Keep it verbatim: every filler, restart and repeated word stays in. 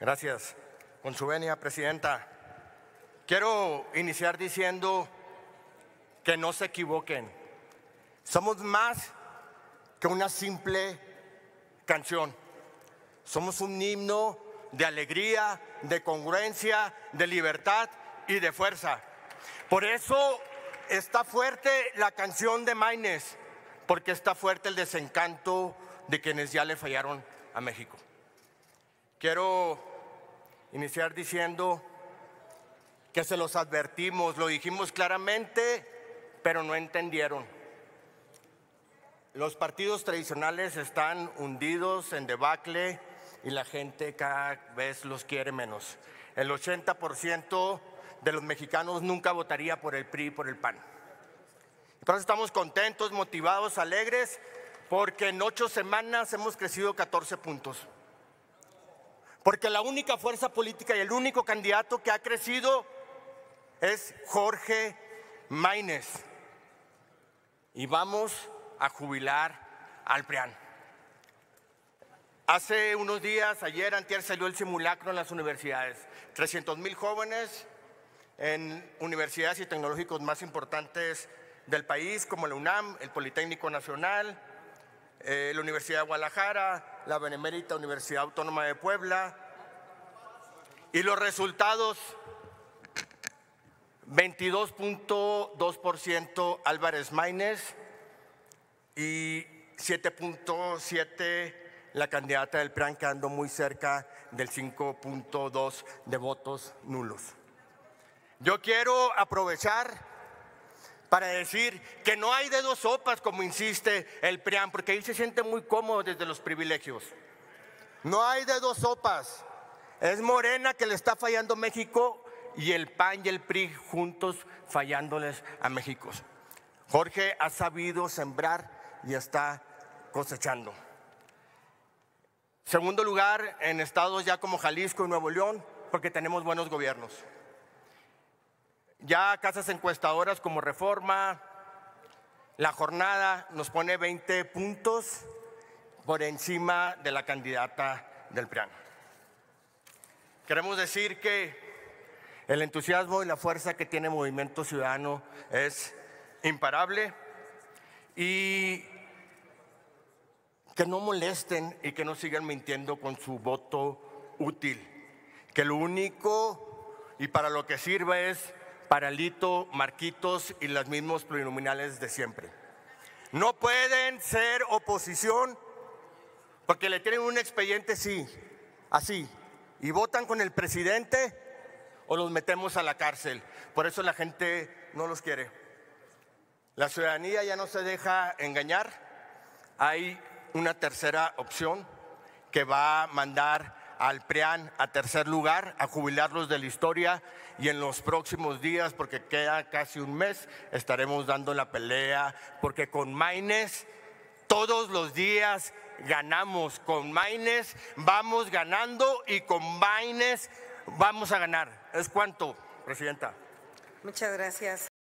Gracias. Con su venia, Presidenta. Quiero iniciar diciendo que no se equivoquen. Somos más que una simple canción. Somos un himno de alegría, de congruencia, de libertad y de fuerza. Por eso está fuerte la canción de Maynes, porque está fuerte el desencanto de quienes ya le fallaron a México. Quiero iniciar diciendo que se los advertimos, lo dijimos claramente, pero no entendieron. Los partidos tradicionales están hundidos en debacle y la gente cada vez los quiere menos. El ochenta por ciento de los mexicanos nunca votaría por el P R I y por el P A N. Por eso estamos contentos, motivados, alegres, porque en ocho semanas hemos crecido catorce puntos. Porque la única fuerza política y el único candidato que ha crecido es Jorge Maynes. Y vamos a jubilar al P R I A N. Hace unos días, ayer, antier, salió el simulacro en las universidades. trescientos mil jóvenes en universidades y tecnológicos más importantes del país, como la UNAM, el Politécnico Nacional, eh, la Universidad de Guadalajara, la Benemérita Universidad Autónoma de Puebla. Y los resultados: veintidós punto dos por ciento Álvarez Maynes y siete punto siete por ciento la candidata del P R I A N, quedando muy cerca del cinco punto dos por ciento de votos nulos. Yo quiero aprovechar para decir que no hay de dos sopas, como insiste el P R I A N, porque ahí se siente muy cómodo desde los privilegios. No hay de dos sopas. Es Morena que le está fallando a México y el P A N y el P R I juntos fallándoles a México. Jorge ha sabido sembrar y está cosechando. Segundo lugar, en estados ya como Jalisco y Nuevo León, porque tenemos buenos gobiernos. Ya casas encuestadoras como Reforma, La Jornada nos pone veinte puntos por encima de la candidata del P R I A N. Queremos decir que el entusiasmo y la fuerza que tiene Movimiento Ciudadano es imparable y que no molesten y que no sigan mintiendo con su voto útil, que lo único y para lo que sirve es para Alito, Marquitos y los mismos plurinominales de siempre. No pueden ser oposición porque le tienen un expediente sí, así, y votan con el presidente o los metemos a la cárcel. Por eso la gente no los quiere. La ciudadanía ya no se deja engañar. Hay una tercera opción que va a mandar al P R I A N a tercer lugar, a jubilarlos de la historia, y en los próximos días, porque queda casi un mes, estaremos dando la pelea, porque con Maynes todos los días ganamos. Con Maynes vamos ganando y con Maynes vamos a ganar. ¿Es cuánto, Presidenta? Muchas gracias.